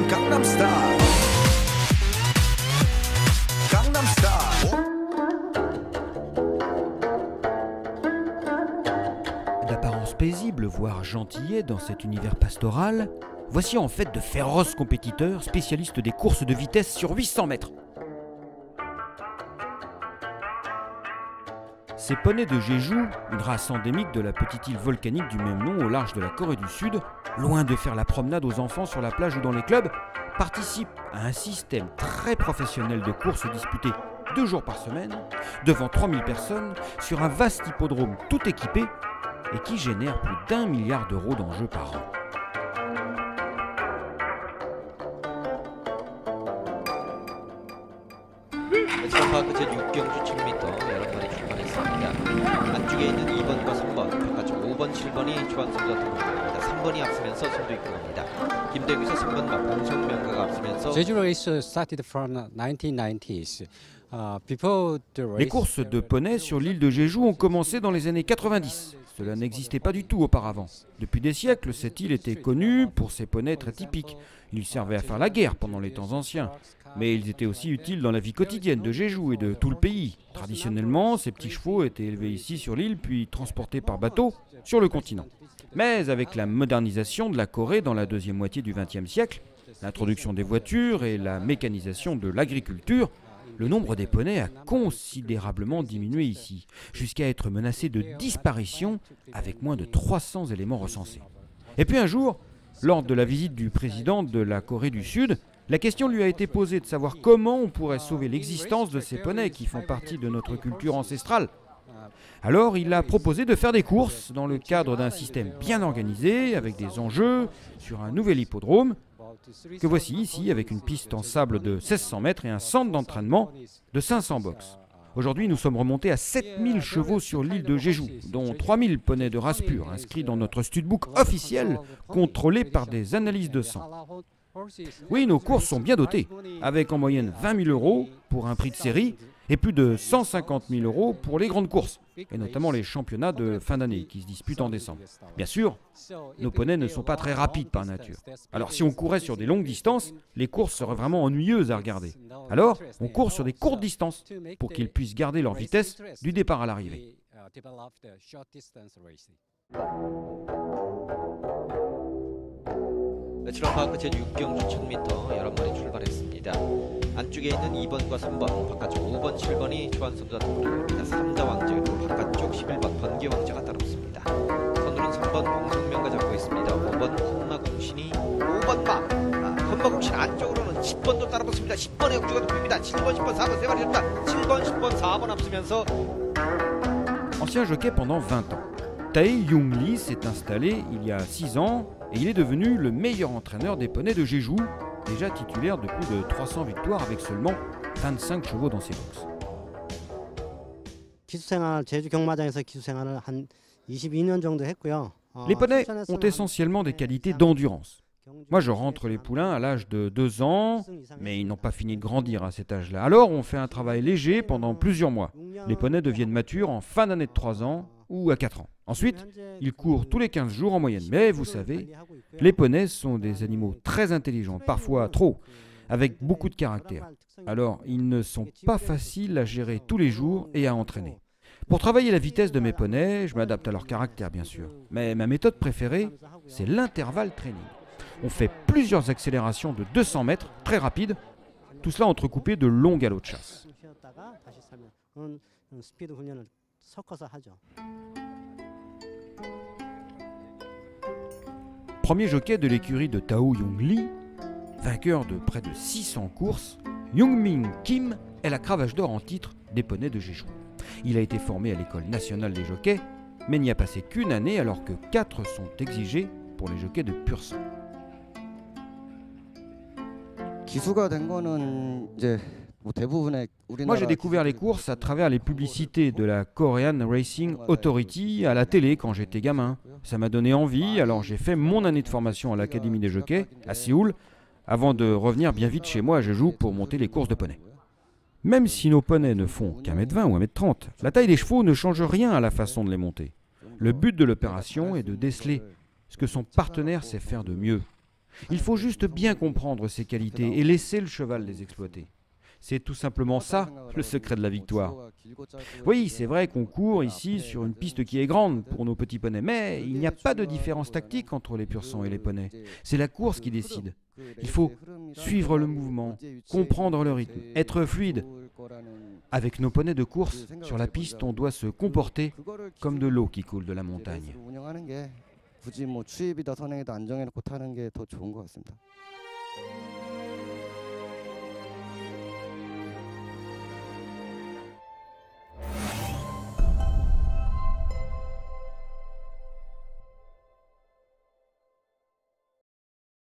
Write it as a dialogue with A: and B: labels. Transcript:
A: Gangnam Style. Gangnam Style.
B: D'apparence paisible, voire gentillet dans cet univers pastoral, voici en fait de féroces compétiteurs spécialistes des courses de vitesse sur 800 mètres. Ces poneys de Jeju, une race endémique de la petite île volcanique du même nom au large de la Corée du Sud, loin de faire la promenade aux enfants sur la plage ou dans les clubs, participent à un système très professionnel de courses disputées 2 jours par semaine, devant 3000 personnes, sur un vaste hippodrome tout équipé et qui génère plus d'1 milliard d'euros d'enjeux par an.
C: 파크 제6경주 1000m 11번이 출발했습니다. 안쪽에 있는 2번과 3번, 바깥쪽 5번, 7번이 초안 선수가 등록합니다. 3번이 앞서면서 선두 이끌어갑니다. 김대규에서 3번과 봉성명가가 앞서면서
D: Jeju race started from 1990s.
B: Les courses de poneys sur l'île de Jeju ont commencé dans les années 90. Cela n'existait pas du tout auparavant. Depuis des siècles, cette île était connue pour ses poneys très typiques. Ils servaient à faire la guerre pendant les temps anciens. Mais ils étaient aussi utiles dans la vie quotidienne de Jeju et de tout le pays. Traditionnellement, ces petits chevaux étaient élevés ici sur l'île, puis transportés par bateau sur le continent. Mais avec la modernisation de la Corée dans la deuxième moitié du XXe siècle, l'introduction des voitures et la mécanisation de l'agriculture, le nombre des poneys a considérablement diminué ici, jusqu'à être menacé de disparition avec moins de 300 éléments recensés. Et puis un jour, lors de la visite du président de la Corée du Sud, la question lui a été posée de savoir comment on pourrait sauver l'existence de ces poneys qui font partie de notre culture ancestrale. Alors il a proposé de faire des courses dans le cadre d'un système bien organisé, avec des enjeux, sur un nouvel hippodrome, que voici ici avec une piste en sable de 1600 mètres et un centre d'entraînement de 500 box. Aujourd'hui, nous sommes remontés à 7000 chevaux sur l'île de Jeju, dont 3000 poneys de race pure, inscrits dans notre studbook officiel, contrôlé par des analyses de sang. Oui, nos courses sont bien dotées, avec en moyenne 20 000 euros pour un prix de série et plus de 150 000 euros pour les grandes courses, et notamment les championnats de fin d'année qui se disputent en décembre. Bien sûr, nos poneys ne sont pas très rapides par nature. Alors si on courait sur des longues distances, les courses seraient vraiment ennuyeuses à regarder. Alors, on court sur des courtes distances pour qu'ils puissent garder leur vitesse du départ à l'arrivée.
C: 내추럴파크 제6경주 1000m 11번이 출발했습니다. 안쪽에 있는 2번과 3번, 바깥쪽 5번, 7번이 초안 선수가 등록합니다. 3자 왕제, 바깥쪽 11번 번개 왕자가 따라붙습니다. 선두는 3번 봉성명가 잡고 있습니다. 5번 헌마공신이 5번 막 헌마공신 안쪽으로는 10번도 따라붙습니다. 10번의 역주가 눕힙니다. 7번, 10번, 4번 세 마리 줬다. 7번, 10번, 4번 앞서면서
B: Ancien jockey pendant 20 ans, Tae Young Lee s'est installé il y a 6 ans et il est devenu le meilleur entraîneur des poneys de Jeju, déjà titulaire de plus de 300 victoires avec seulement 25 chevaux dans ses boxes.
E: 기수생활 제주 경마장에서 기수생활을 한 22년 정도 했고요.
B: Les poneys ont essentiellement des qualités d'endurance. Moi, je rentre les poulains à l'âge de 2 ans, mais ils n'ont pas fini de grandir à cet âge-là. Alors, on fait un travail léger pendant plusieurs mois. Les poneys deviennent matures en fin d'année de 3 ans ou à 4 ans. Ensuite, ils courent tous les 15 jours en moyenne. Mais vous savez, les poneys sont des animaux très intelligents, parfois trop, avec beaucoup de caractère. Alors, ils ne sont pas faciles à gérer tous les jours et à entraîner. Pour travailler la vitesse de mes poneys, je m'adapte à leur caractère, bien sûr. Mais ma méthode préférée, c'est l'intervalle training. On fait plusieurs accélérations de 200 mètres, très rapides, tout cela entrecoupé de longs galops de chasse. Premier jockey de l'écurie de Tae Young Lee, vainqueur de près de 600 courses, Youngmin Kim est la cravache d'or en titre des poneys de Jeju. Il a été formé à l'école nationale des jockeys, mais n'y a passé qu'une année alors que 4 sont exigés pour les jockeys de pur sang. Moi, j'ai découvert les courses à travers les publicités de la Korean Racing Authority à la télé quand j'étais gamin. Ça m'a donné envie, alors j'ai fait mon année de formation à l'Académie des jockeys, à Séoul, avant de revenir bien vite chez moi à Jeju pour monter les courses de poneys. Même si nos poneys ne font qu'1,20 m ou 1,30 m, la taille des chevaux ne change rien à la façon de les monter. Le but de l'opération est de déceler ce que son partenaire sait faire de mieux. Il faut juste bien comprendre ses qualités et laisser le cheval les exploiter. C'est tout simplement ça, le secret de la victoire. Oui, c'est vrai qu'on court ici sur une piste qui est grande pour nos petits poneys, mais il n'y a pas de différence tactique entre les pur-sang et les poneys. C'est la course qui décide. Il faut suivre le mouvement, comprendre le rythme, être fluide. Avec nos poneys de course, sur la piste, on doit se comporter comme de l'eau qui coule de la montagne.
A: 굳이 뭐 추입이다 선행이다 안정해놓고 타는 게 더 좋은 것 같습니다.